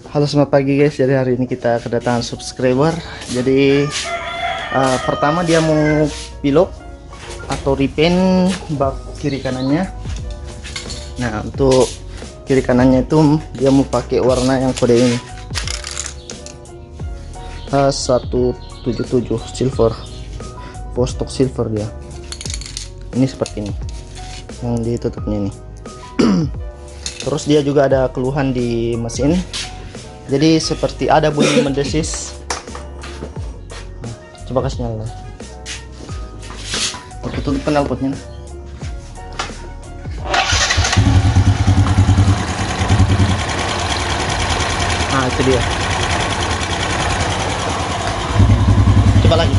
Halo, selamat pagi guys. Jadi hari ini kita kedatangan subscriber. Jadi pertama dia mau pilok atau repaint bak kiri kanannya. Nah, untuk kiri kanannya itu dia mau pakai warna yang kode ini, H177 silver, Vostok silver dia. Ini seperti ini yang ditutupnya nih. Terus dia juga ada keluhan di mesin. Jadi seperti ada bunyi mendesis. Coba kasih nyala. Aku tutup knalpotnya. Nah, itu dia. Coba lagi.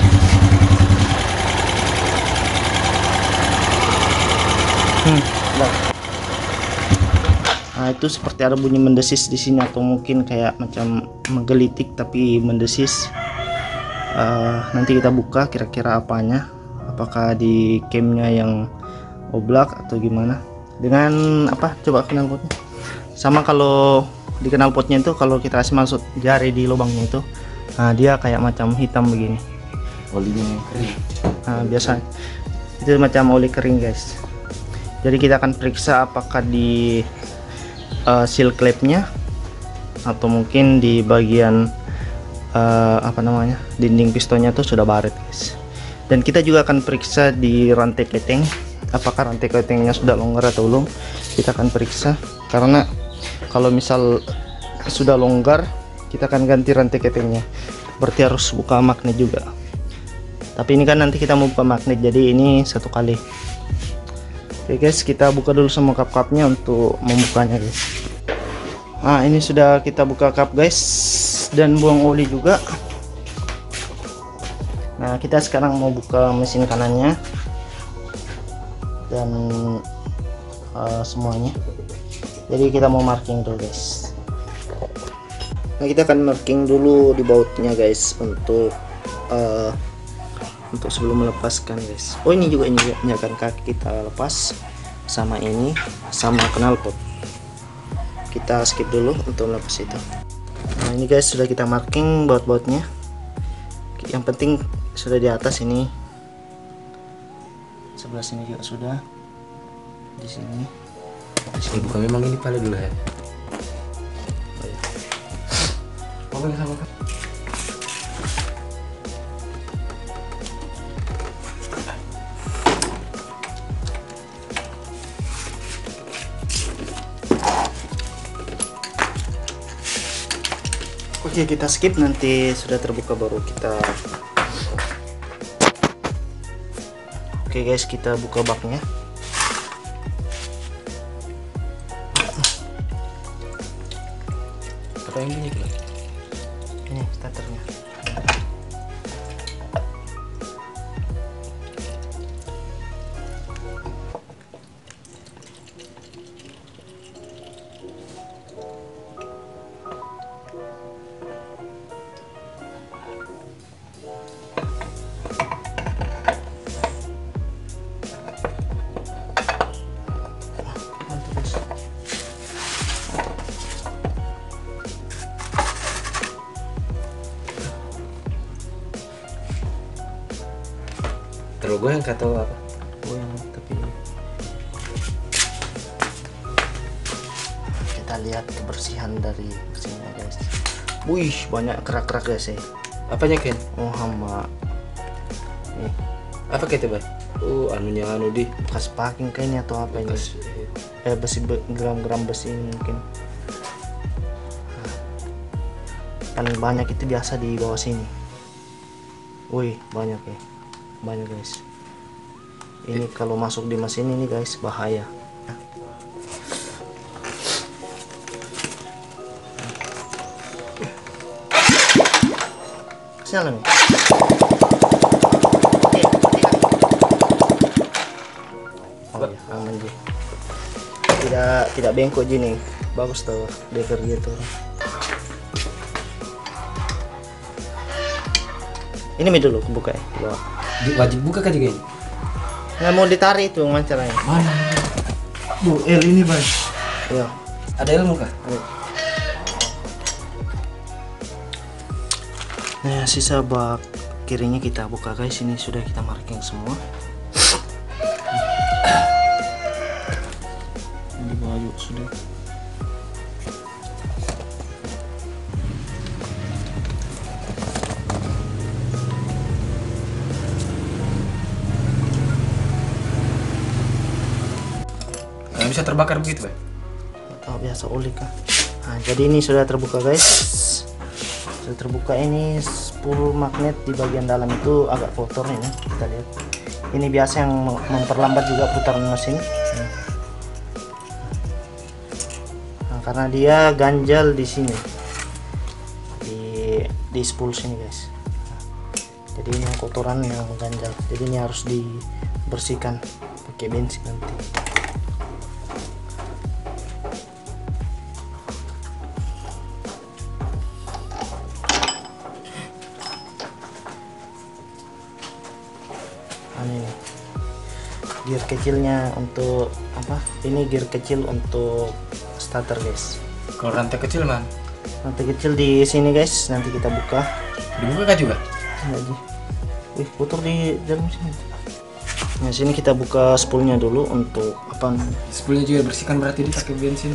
Nah, itu seperti ada bunyi mendesis di sini, atau mungkin kayak macam menggelitik tapi mendesis. Nanti kita buka kira-kira apanya, apakah di camnya yang oblak atau gimana. Dengan apa? Coba knalpotnya. Sama kalau di knalpotnya itu kalau kita kasih masuk jari di lubangnya itu, nah dia kayak macam hitam begini. Olinya kering. Nah, biasa itu macam oli kering guys. Jadi kita akan periksa apakah di seal clamp-nya atau mungkin di bagian apa namanya, dinding pistonnya tuh sudah baret guys. Dan kita juga akan periksa di rantai keteng, apakah rantai ketengnya sudah longgar atau belum. Kita akan periksa, karena kalau misal sudah longgar kita akan ganti rantai ketengnya, berarti harus buka magnet juga. Tapi ini kan nanti kita mau buka magnet, jadi ini satu kali. Oke guys, kita buka dulu semua kap-kapnya untuk membukanya guys. Nah, ini sudah kita buka kap guys, dan buang oli juga. Nah, kita sekarang mau buka mesin kanannya dan semuanya. Jadi kita mau marking dulu guys. Nah, kita akan marking dulu di bautnya guys, untuk sebelum melepaskan guys. Oh, ini juga akan kaki kita lepas, sama ini, sama knalpot. Kita skip dulu untuk melepas itu. Nah, ini guys sudah kita marking baut-bautnya. Yang penting sudah di atas ini, sebelah sini juga sudah, di sini. Bukan memang ini paling dulu ya. Oh, ya. Oke, sama kan. Oke, kita skip, nanti sudah terbuka baru kita. Oke guys, kita buka baknya. Apa yang bunyi itu? Ini starternya. Terus gue yang kata apa? Tapi kita lihat kebersihan dari mesinnya guys. Wih, banyak kerak-kerak guys ya. Apanya Ken? Oh, hamba. Nih, Apa gitu Bay? Anunya di bekas packing kayaknya atau apa ini? Besi, gram-gram besi mungkin. Kan banyak itu biasa di bawah sini. Wih, banyak ya. Banyak guys. Ini kalau masuk di mesin ini guys bahaya. Nyala nih. Oh ya, aman ji. Tidak bengkok ji nih. Bagus tuh deker gitu. Ini dulu buka ya. Wajib buka kan juga ini? Nggak mau ditarik itu mancaranya. Mana? Bu, L ini bang. Iya. Ada ilmu kah? Nah, sisa bak kirinya kita buka guys. Ini sudah kita marking semua. Ini baju sudah. Nggak bisa terbakar begitu, Bay? Atau biasa oli kah? Nah, jadi ini sudah terbuka guys. Sudah terbuka, ini spool magnet di bagian dalam itu agak kotor ini. Kita lihat. Ini biasa yang memperlambat juga putaran mesin. Nah, karena dia ganjal di sini. Di spool sini guys. Jadi ini yang kotoran yang ganjal. Jadi ini harus dibersihkan pakai bensin nanti. Ini gear kecilnya untuk apa? Ini gear kecil untuk starter guys. Kalau rantai kecil man, Rantai kecil di sini guys. Nanti kita buka. dibuka kah juga? Lagi. Wih, putar di dalam sini. Nah, sini kita buka spoolnya dulu untuk apa? Spoolnya juga bersihkan berarti dia pakai bensin.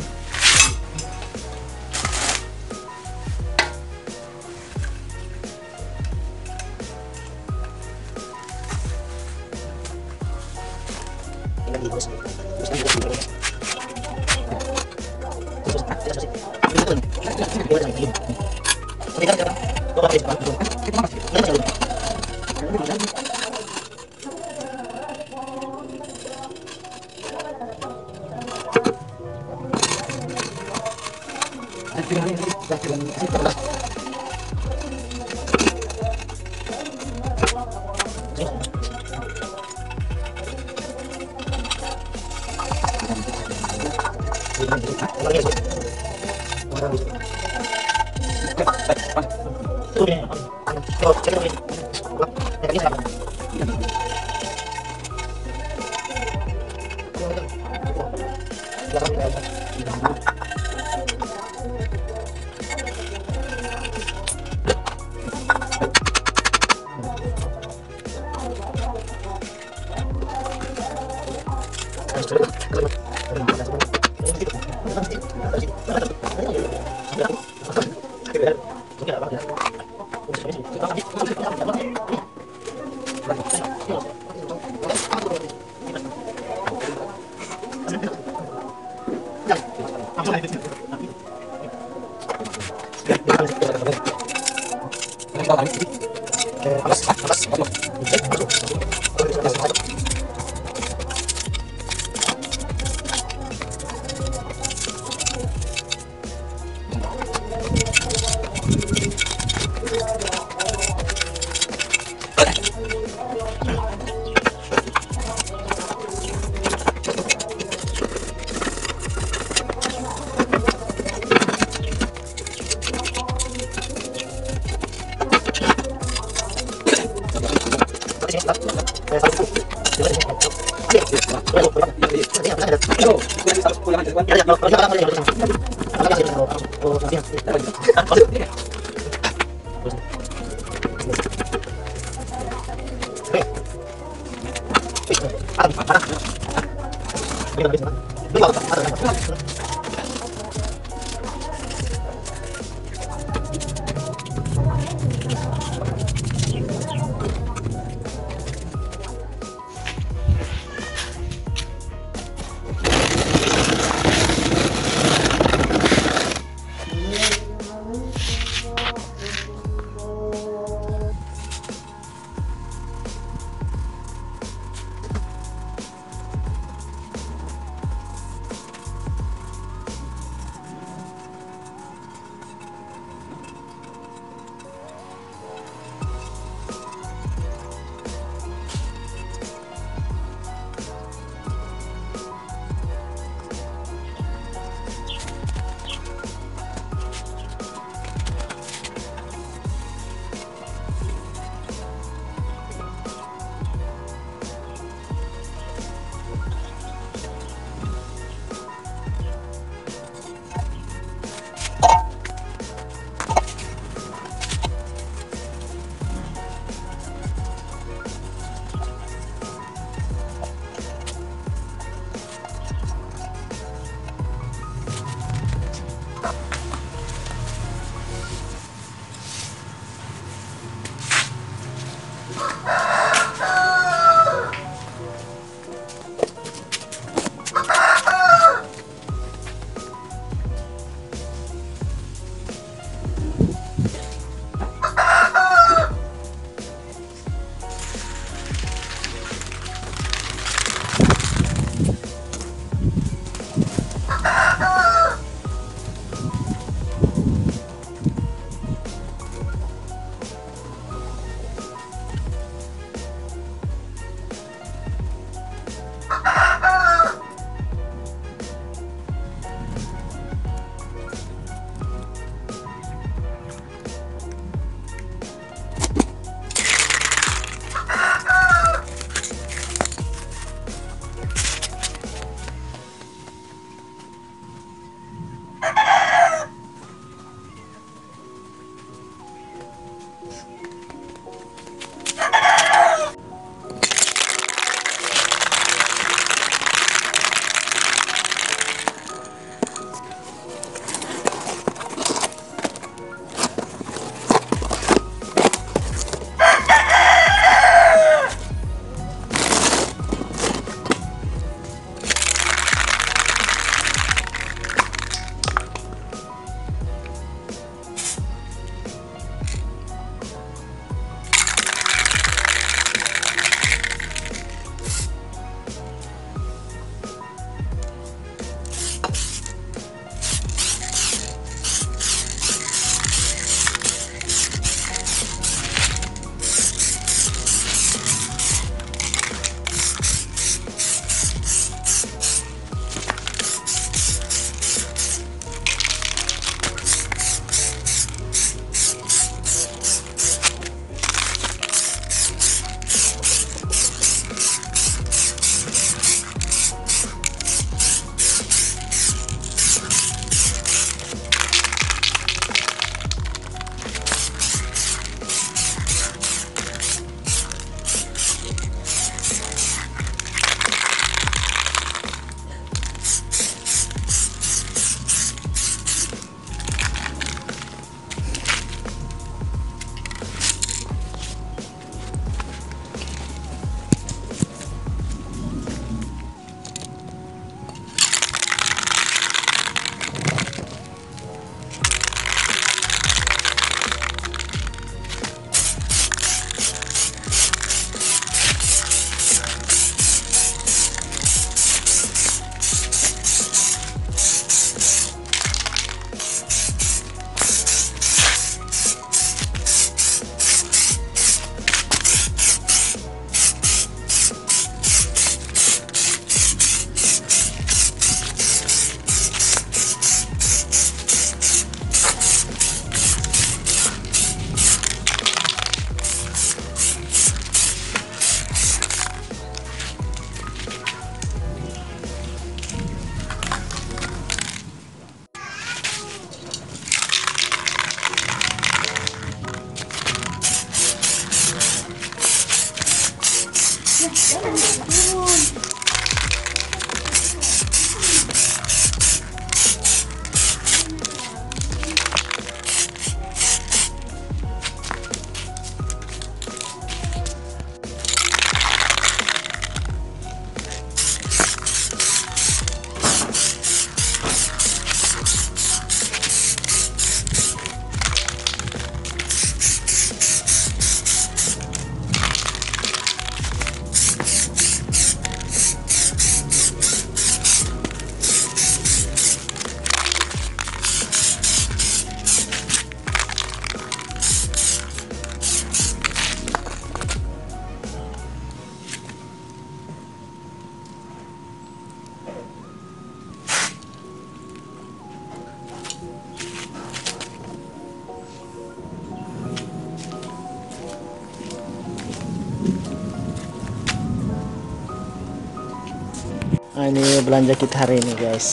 Nah, ini belanja kita hari ini guys.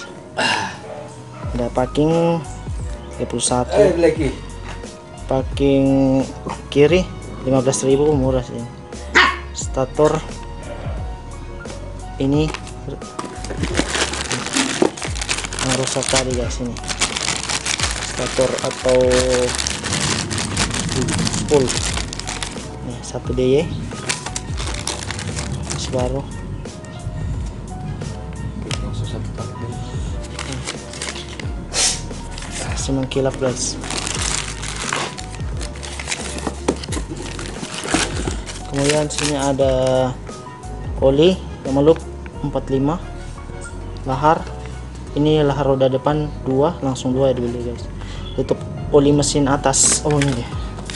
Ada packing 21, lagi. packing kiri 15.000, murah sih. Stator ini yang rusak tadi guys, ini stator atau spool. Nih 1 DY masih baru. Masih mengkilap guys. Kemudian sini ada oli yang loop 45, lahar. Ini lahar roda depan 2, langsung 2 ya dulu guys. Tutup oli mesin atas. Oh ini dia.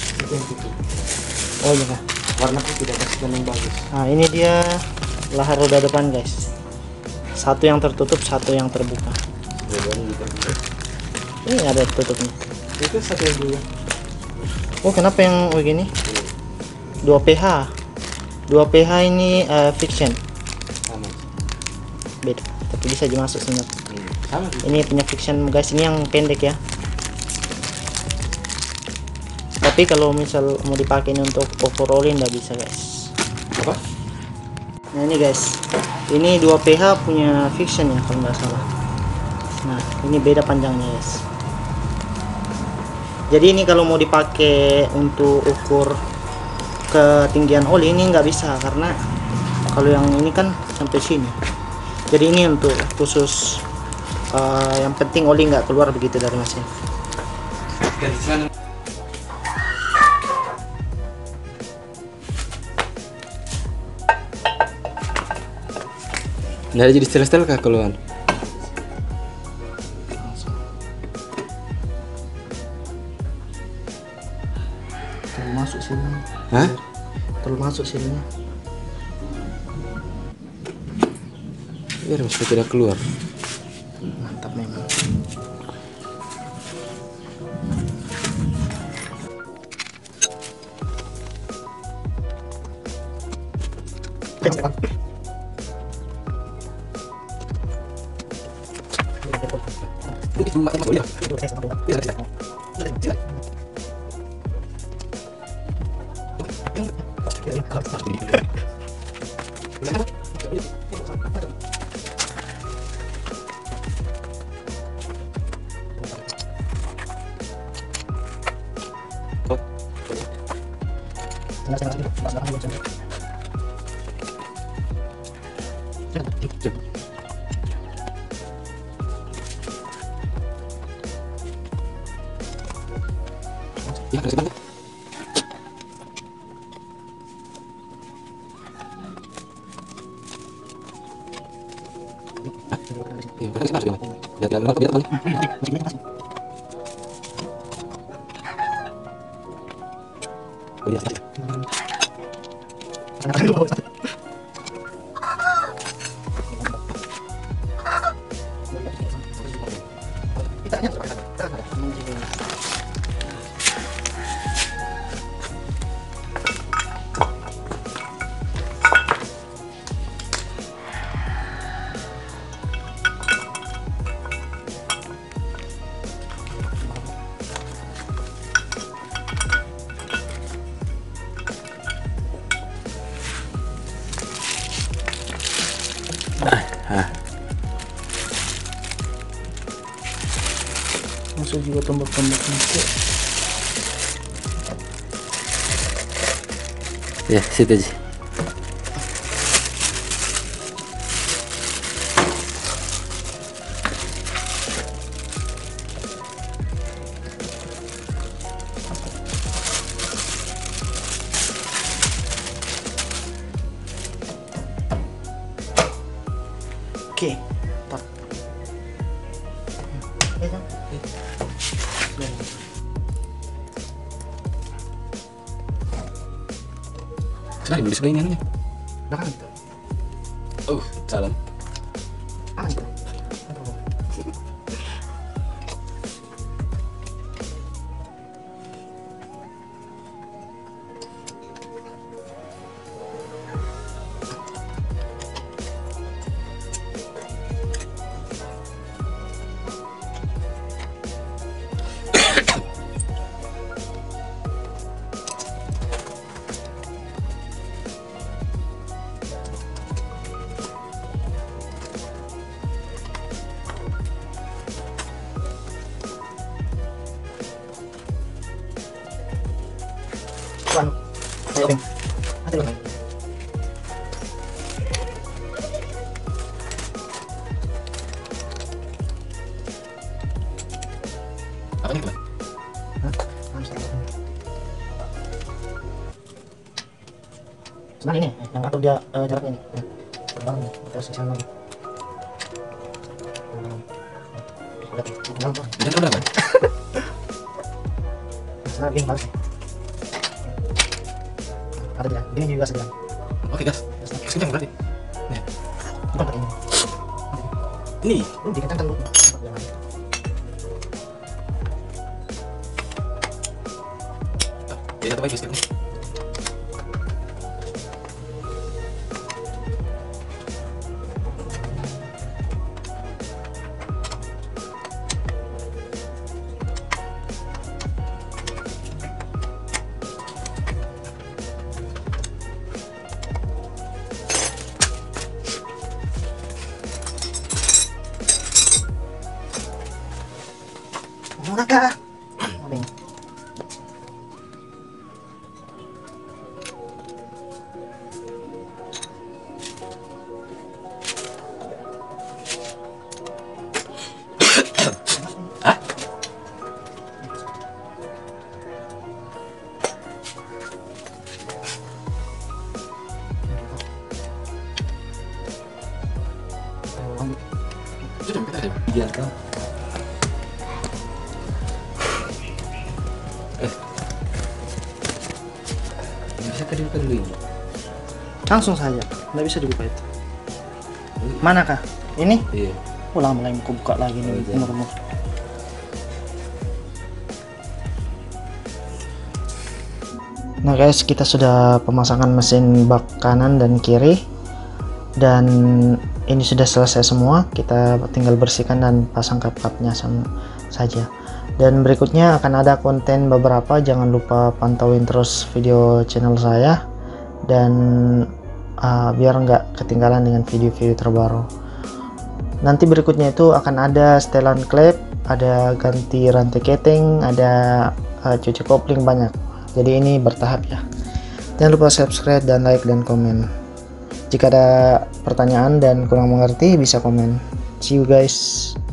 Oh iya kah? Warna putih tidak kasih yang bagus. Nah ini dia lahar roda depan guys. Satu yang tertutup, satu yang terbuka. Ini ada tutupnya. Itu satu yang dulu. Oh kenapa yang begini? 2 PH. 2 PH ini fiction. Sama. Beda, tapi bisa dimasuk sebenarnya. Sama. Ini punya fiction guys, ini yang pendek ya. Tapi kalau misal mau dipakai ini untuk overallin nggak bisa guys. Apa? Nah ini guys, ini 2 PH punya fiction ya kalau nggak salah. Nah ini beda panjangnya guys. Jadi ini kalau mau dipakai untuk ukur ketinggian oli ini nggak bisa, karena kalau yang ini kan sampai sini. Jadi ini untuk khusus yang penting oli nggak keluar begitu dari mesin. Dari sana. Nggak jadi setel-setel kah keluhan? Terlalu masuk sini. Hah? Terlalu masuk sininya. Biar supaya tidak keluar. Mantap memang. Ya, kasih banget. Ya, kasih banget. Lihat kali. Oh, iya. masuk juga tombak-tombaknya. Ya, situ aja. Oke, top. Ya kan? Sebenarnya beli sebelah ini anunya. Belakang itu. Salam. Ah, itu. Ayo, Bang. Hati, Bang. Apa nih, Bang? Hah? Sebenarnya ini yang atur dia jaraknya ini. Terbang nih, kita sekian lagi. Jangan udah, Bang. Sebenarnya gini bagus nih. Ada dia, ini juga sedang. Oke, gas. Gas kencang berarti. Nih. Bukan pakai ini. Ini. Lu dikencangkan dulu. Jadi satu lagi skip nih. Mana kah? Bang. Hah? Sudah kita ada biar kau. Bisa tadi buka dulu ini. Langsung saja, nggak bisa dibuka itu. Manakah? Ini? Iya. Ulang mulai aku buka lagi nih iya. umur-umur. Nah guys, kita sudah pemasangan mesin bak kanan dan kiri, dan ini sudah selesai semua. Kita tinggal bersihkan dan pasang kap-kapnya saja. Dan berikutnya akan ada konten beberapa, jangan lupa pantauin terus video channel saya, dan biar nggak ketinggalan dengan video-video terbaru. Nanti berikutnya itu akan ada setelan klep, ada ganti rantai keting, ada cuci kopling, banyak. Jadi ini bertahap ya. Jangan lupa subscribe dan like dan komen. Jika ada pertanyaan dan kurang mengerti bisa komen. See you guys.